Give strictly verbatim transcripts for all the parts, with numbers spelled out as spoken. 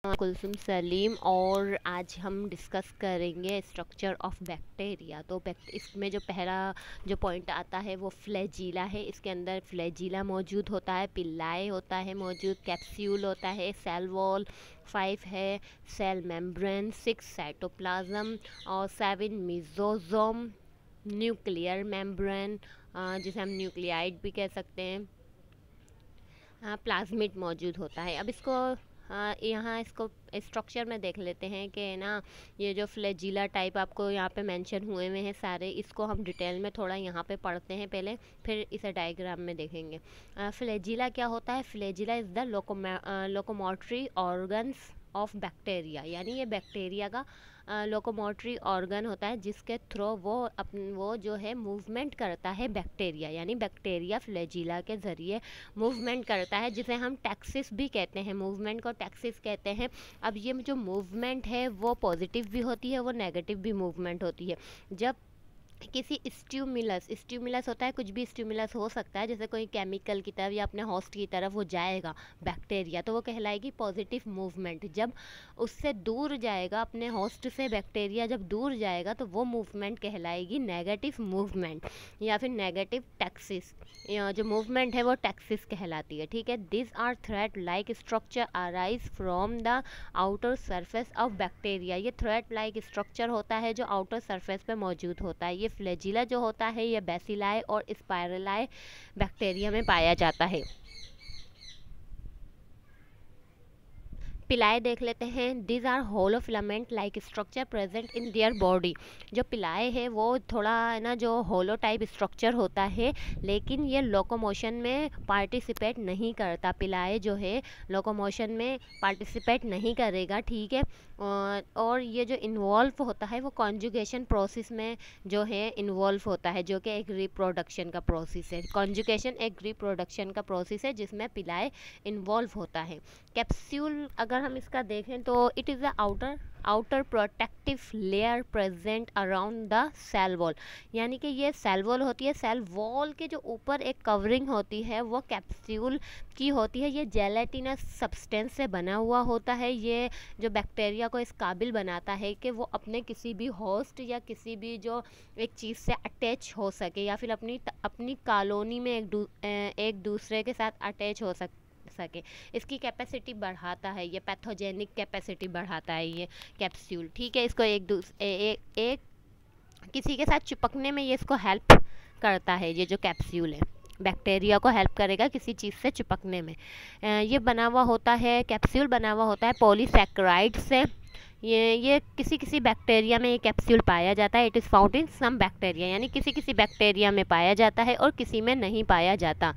कुलसुम सलीम और आज हम डिस्कस करेंगे स्ट्रक्चर ऑफ बैक्टीरिया। तो इसमें जो पहला जो पॉइंट आता है वो फ्लैजिला है। इसके अंदर फ्लैजिला मौजूद होता है, पिल्लाए होता है मौजूद, कैप्सूल होता है, सेल वॉल, फाइव है सेल मेम्ब्रेन, सिक्स साइटोप्लाज्म और सेवन मेसोसोम, न्यूक्लियर मेम्ब्रेन जिसे हम न्यूक्लियाइड भी कह सकते हैं, प्लाज्मिड मौजूद होता है। अब इसको हाँ यहाँ इसको स्ट्रक्चर में देख लेते हैं कि ना ये जो फ्लैजिला टाइप आपको यहाँ पे मेंशन हुए हुए हैं सारे, इसको हम डिटेल में थोड़ा यहाँ पे पढ़ते हैं पहले, फिर इसे डायग्राम में देखेंगे। फ्लैजिला क्या होता है? Flagella is the locomotory organs of bacteria, यानी ये बैक्टीरिया का लोकोमोटरी ऑर्गन होता है जिसके थ्रू वो अपन वो जो है मूवमेंट करता है बैक्टीरिया, यानी बैक्टीरिया फ्लैजिला के ज़रिए मूवमेंट करता है, जिसे हम टैक्सिस भी कहते हैं। मूवमेंट को टैक्सिस कहते हैं। अब ये जो मूवमेंट है वो पॉजिटिव भी होती है, वो नेगेटिव भी मूवमेंट होती है। जब किसी स्टिमुलस स्टिमुलस होता है, कुछ भी स्टिमुलस हो सकता है, जैसे कोई केमिकल की तरफ या अपने होस्ट की तरफ वो जाएगा बैक्टीरिया, तो वो कहलाएगी पॉजिटिव मूवमेंट। जब उससे दूर जाएगा, अपने होस्ट से बैक्टीरिया जब दूर जाएगा, तो वो मूवमेंट कहलाएगी नेगेटिव मूवमेंट या फिर नेगेटिव टैक्सिस। जो मूवमेंट है वो टैक्सिस कहलाती है, ठीक है। This are thread like structure arise from the outer surface of bacteria. ये थ्रेड लाइक स्ट्रक्चर होता है जो आउटर सरफेस पे मौजूद होता है। ये फ्लैजिला जो होता है ये बेसिलाई और स्पाइरलाई बैक्टीरिया में पाया जाता है। पिलाए देख लेते हैं। These are hollow filament like structure present in their body. जो पिलाए है वो थोड़ा है ना जो होलो टाइप स्ट्रक्चर होता है, लेकिन ये लोकोमोशन में पार्टिसिपेट नहीं करता। पिलाए जो है लोकोमोशन में पार्टिसिपेट नहीं करेगा, ठीक है। और ये जो इन्वॉल्व होता है वो कॉन्जुगेशन प्रोसेस में जो है इन्वॉल्व होता है, जो कि एक रिप्रोडक्शन का प्रोसेस है। कॉन्जुगेशन एक रिप्रोडक्शन का प्रोसेस है जिसमें पिलाए इन्वॉल्व होता है। कैप्सूल अगर हम इसका देखें तो it is the outer outer protective layer present around the cell wall, यानी कि ये सेल वॉल होती है। सेल वॉल के जो ऊपर एक कवरिंग होती है वो कैप्सूल की होती है। ये जेलेटिनस सब्सटेंस से बना हुआ होता है। ये जो बैक्टीरिया को इस काबिल बनाता है कि वो अपने किसी भी होस्ट या किसी भी जो एक चीज़ से अटैच हो सके, या फिर अपनी अपनी कॉलोनी में एक दू, एक दूसरे के साथ अटैच हो सके सके इसकी कैपेसिटी बढ़ाता है। ये पैथोजेनिक कैपेसिटी बढ़ाता है ये कैप्सूल, ठीक है। इसको एक दूस एक एक किसी के साथ चिपकने में ये इसको हेल्प करता है। ये जो कैप्सूल है बैक्टीरिया को हेल्प करेगा किसी चीज़ से चिपकने में। ये बना हुआ होता है, कैप्सूल बना हुआ होता है पॉलीसैकेराइड से। ये ये किसी किसी बैक्टीरिया में ये कैप्सूल पाया जाता है। It is found in some bacteria, यानी किसी किसी बैक्टीरिया में पाया जाता है और किसी में नहीं पाया जाता।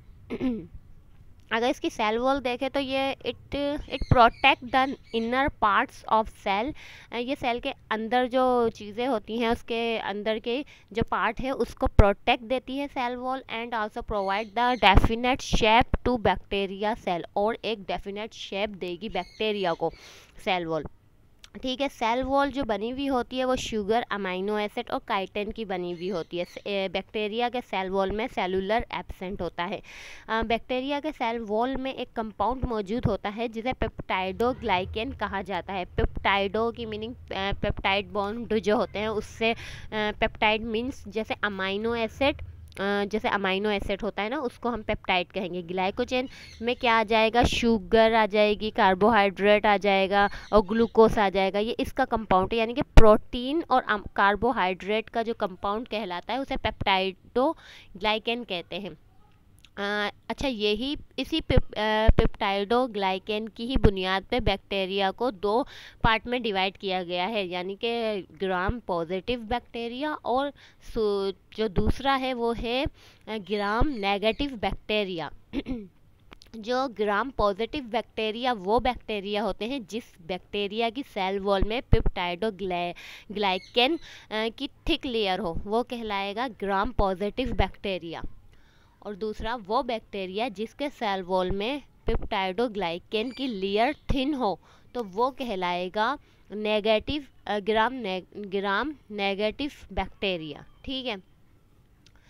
अगर इसकी सेल वॉल देखें तो ये it it protect the inner parts of cell. ये सेल के अंदर जो चीज़ें होती हैं उसके अंदर के जो पार्ट है उसको प्रोटेक्ट देती है cell wall, and also provide the definite shape to bacteria cell, और एक डेफिनेट शेप देगी बैक्टीरिया को सेल वॉल, ठीक है। सेल वॉल जो बनी हुई होती है वो शुगर, अमाइनो एसिड और काइटिन की बनी हुई होती है। बैक्टीरिया के सेल वॉल में सेलुलर एब्सेंट होता है। बैक्टीरिया के सेल वॉल में एक कंपाउंड मौजूद होता है जिसे पेप्टाइडोग्लाइकेन कहा जाता है। पेप्टाइडो की मीनिंग पेप्टाइड बॉन्ड जो होते हैं उससे, पेप्टाइड मीन्स जैसे अमाइनो एसिड, जैसे अमाइनो एसिड होता है ना उसको हम पेप्टाइड कहेंगे। ग्लाइकोजन में क्या आ जाएगा? शुगर आ जाएगी, कार्बोहाइड्रेट आ जाएगा और ग्लूकोज आ जाएगा। ये इसका कंपाउंड है, यानी कि प्रोटीन और कार्बोहाइड्रेट का जो कंपाउंड कहलाता है उसे पेप्टाइडो ग्लाइकेन कहते हैं। आ, अच्छा, यही इसी पेप्टाइडोग्लाइकेन की ही बुनियाद पे बैक्टीरिया को दो पार्ट में डिवाइड किया गया है, यानी कि ग्राम पॉजिटिव बैक्टीरिया और जो दूसरा है वो है ग्राम नेगेटिव बैक्टीरिया। जो ग्राम पॉजिटिव बैक्टीरिया वो बैक्टीरिया होते हैं जिस बैक्टीरिया की सेल वॉल में पेप्टाइडोग्लाइकेन की थिक लेयर हो, वो कहलाएगा ग्राम पॉजिटिव बैक्टीरिया। और दूसरा वो बैक्टीरिया जिसके सेल वॉल में पेप्टाइडोग्लाइकेन की लेयर थिन हो, तो वो कहलाएगा नेगेटिव ग्राम ने, ग्राम नेगेटिव बैक्टीरिया, ठीक है।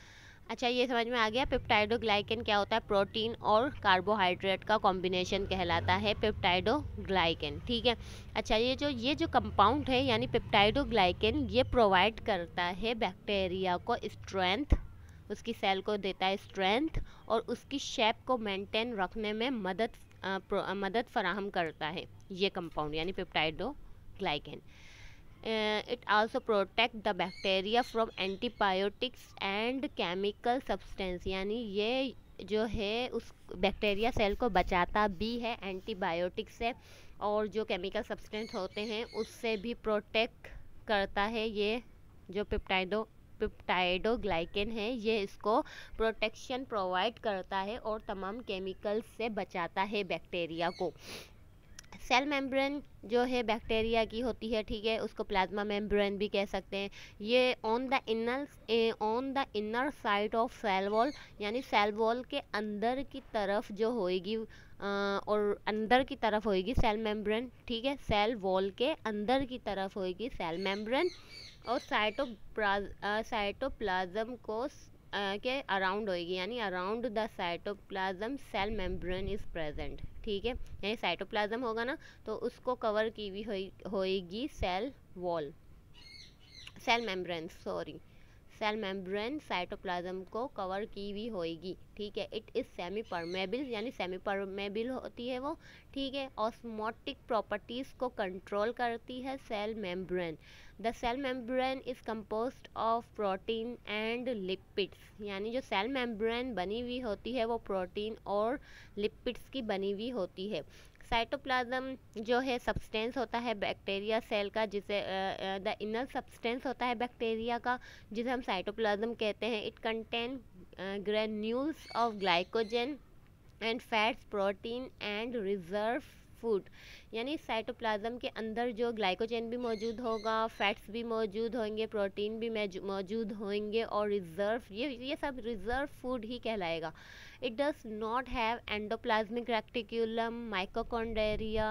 अच्छा, ये समझ में आ गया पेप्टाइडोग्लाइकन क्या होता है। प्रोटीन और कार्बोहाइड्रेट का कॉम्बिनेशन कहलाता है पेप्टाइडोग्लाइकन, ठीक है। अच्छा, ये जो ये जो कंपाउंड है यानी पेप्टाइडोग्लाइकन, ये प्रोवाइड करता है बैक्टीरिया को स्ट्रेंथ, उसकी सेल को देता है स्ट्रेंथ और उसकी शेप को मेंटेन रखने में मदद अ, प्रो- मदद फराहम करता है ये कंपाउंड यानी peptidoglycan. It also protect the bacteria from antibiotics and chemical substance, यानी ये जो है उस बैक्टीरिया सेल को बचाता भी है एंटीबायोटिक से और जो केमिकल सब्सटेंस होते हैं उससे भी प्रोटेक्ट करता है। ये जो पेप्टाइडो पेप्टाइडोग्लाइकन है ये इसको प्रोटेक्शन प्रोवाइड करता है और तमाम केमिकल्स से बचाता है बैक्टीरिया को। सेल मेम्ब्रेन जो है बैक्टीरिया की होती है, ठीक है, उसको प्लाज्मा मेम्ब्रेन भी कह सकते हैं। ये on the inner on the inner side of cell wall, यानी सेल वॉल के अंदर की तरफ जो होएगी अ, और अंदर की तरफ होएगी सेल मेम्ब्रेन, ठीक है, सेल वॉल के अंदर की तरफ होएगी सेल मेम्ब्रेन और साइटोप्लाज साइटोप्लाज्म को अ, के अराउंड होएगी, यानी around the cytoplasm cell membrane is present, ठीक है, यानी साइटोप्लाज्म होगा ना तो उसको कवर की हुई होई- होएगी cell wall, cell membrane sorry cell membrane cytoplasm को कवर की हुई होएगी, ठीक है। इट इज़ सेमी परमेबल, यानी सेमी परमेबल होती है वो, ठीक है। ऑस्मोटिक प्रॉपर्टीज़ को कंट्रोल करती है cell membrane. The cell membrane is composed of protein and lipids, यानी जो सेल मेम्ब्रेन बनी हुई होती है वो प्रोटीन और लिपिड्स की बनी हुई होती है। साइटोप्लाज्म जो है सब्सटेंस होता है बैक्टीरिया सेल का, जिसे द इनर सब्सटेंस होता है बैक्टीरिया का, जिसे हम साइटोप्लाज्म कहते हैं। It contain granules of glycogen and fats, protein and reserve food, यानी साइटोप्लाज्म के अंदर जो ग्लाइकोजन भी मौजूद होगा, फैट्स भी मौजूद होंगे, प्रोटीन भी मौजूद होंगे और रिजर्व ये ये सब रिजर्व फूड ही कहलाएगा। It does not have endoplasmic reticulum, mitochondria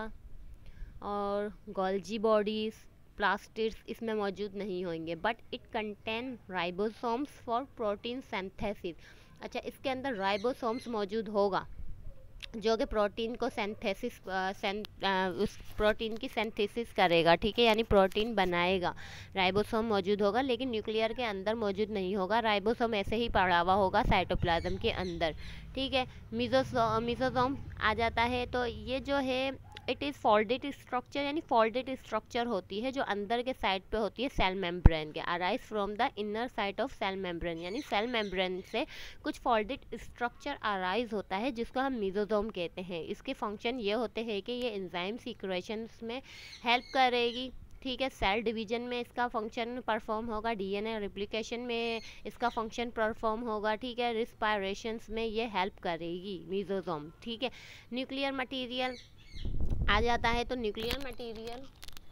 और गोल्जी बॉडीज, प्लास्टिड्स इसमें मौजूद नहीं होंगे। But it contain ribosomes for protein synthesis. अच्छा, इसके अंदर राइबोसोम्स मौजूद होगा जो कि प्रोटीन को सिंथेसिस उस प्रोटीन की सिंथेसिस करेगा, ठीक है, यानी प्रोटीन बनाएगा। राइबोसोम मौजूद होगा लेकिन न्यूक्लियर के अंदर मौजूद नहीं होगा, राइबोसोम ऐसे ही पड़ा हुआ होगा साइटोप्लाज्म के अंदर, ठीक है। मिजोसो मिजोसोम आ जाता है तो ये जो है इट इज़ फोल्डेड स्ट्रक्चर, यानी फोल्डेड स्ट्रक्चर होती है जो अंदर के साइड पे होती है सेल मेम्ब्रेन के, arise from the inner side of cell membrane, यानी सेल मेम्ब्रेन से कुछ फोल्डेड स्ट्रक्चर अराइज होता है जिसको हम मिजोसोम कहते हैं। इसके फंक्शन ये होते हैं कि ये एंजाइम सीक्रेशंस में हेल्प करेगी, ठीक है, सेल डिवीजन में इसका फंक्शन परफॉर्म होगा, डीएनए रिप्लिकेशन में इसका फंक्शन परफॉर्म होगा, ठीक है, रिस्पायरेशंस में ये हेल्प करेगी मिजोसोम, ठीक है। न्यूक्लियर मटेरियल आ जाता है तो nuclear material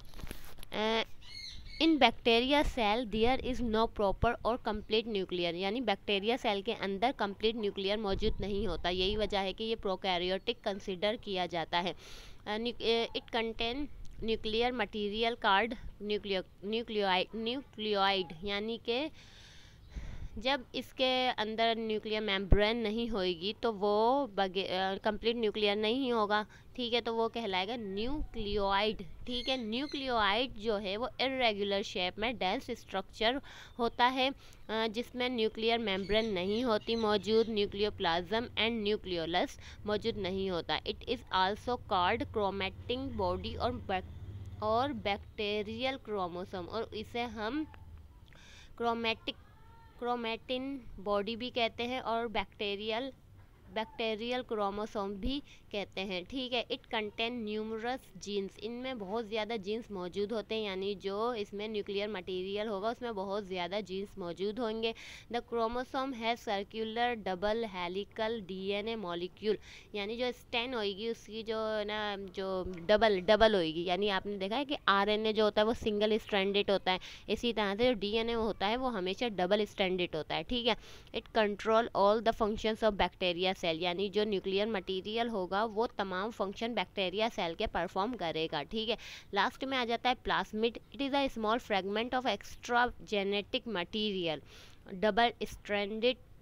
in bacteria cell there is no proper और कंप्लीट न्यूक्लियर, यानी बैक्टीरिया सेल के अंदर कंप्लीट न्यूक्लियर मौजूद नहीं होता, यही वजह है कि ये प्रोकैरियोटिक कंसिडर किया जाता है। It contain nuclear material called nucleoid nucleoid nucleoid यानी कि जब इसके अंदर न्यूक्लियर मेम्ब्रेन नहीं होएगी तो वो कंप्लीट न्यूक्लियर नहीं होगा, ठीक है, तो वो कहलाएगा न्यूक्लियोइड, ठीक है। न्यूक्लियोइड जो है वो इरेगुलर शेप में डेंस स्ट्रक्चर होता है जिसमें न्यूक्लियर मेम्ब्रेन नहीं होती मौजूद, न्यूक्लियोप्लाज्म एंड न्यूक्लियोलस मौजूद नहीं होता। It is also called chromatic body और और बैक्टीरियल क्रोमोसोम, और इसे हम क्रोमैटिक क्रोमैटिन बॉडी भी कहते हैं और बैक्टीरियल बैक्टीरियल क्रोमोसोम भी कहते हैं, ठीक है। इट कंटेन न्यूमरस जीन्स, इनमें बहुत ज़्यादा जीन्स मौजूद होते हैं, यानी जो इसमें न्यूक्लियर मटेरियल होगा उसमें बहुत ज़्यादा जीन्स मौजूद होंगे। द क्रोमोसोम है circular double helical DNA molecule, यानी जो स्टेन होएगी उसकी जो ना जो डबल डबल होएगी, यानी आपने देखा है कि आरएनए जो होता है वो सिंगल स्ट्रैंडेड होता है, इसी तरह से जो डीएनए होता है वो हमेशा डबल स्ट्रैंडेड होता है, ठीक है। It control all the functions of bacteria cell, यानी जो न्यूक्लियर मटेरियल होगा वो तमाम फंक्शन बैक्टीरिया सेल के परफॉर्म करेगा, ठीक है। लास्ट में आ जाता है plasmid. It is a small fragment of extra genetic material double stranded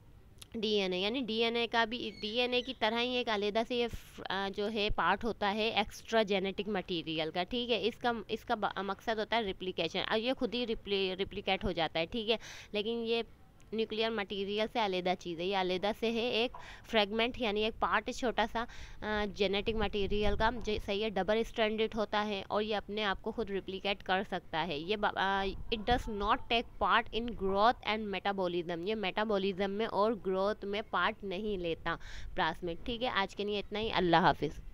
DNA यानी डीएनए का भी डीएनए की तरह ही एक अलग से ये फ- आ, जो है पार्ट होता है एक्स्ट्रा जेनेटिक मटेरियल का। ठीक है, इसका इसका ब- मकसद होता है रिप्लिकेशन। अब ये खुद ही रिप्ली रिप्लिकेट हो जाता है। ठीक है, लेकिन ये न्यूक्लियर मटेरियल से अलहदा चीज़ है, ये अलहदा से है एक फ्रेगमेंट यानी एक पार्ट छोटा सा जेनेटिक मटेरियल का, जैसे ये डबल स्ट्रैंडेड होता है और ये अपने आप को खुद रिप्लिकेट कर सकता है। ये it does not take part in growth and metabolism, ये मेटाबॉलिज्म में और ग्रोथ में पार्ट नहीं लेता प्लास्मिड। ठीक है, आज के लिए इतना ही। अल्लाह हाफिज़।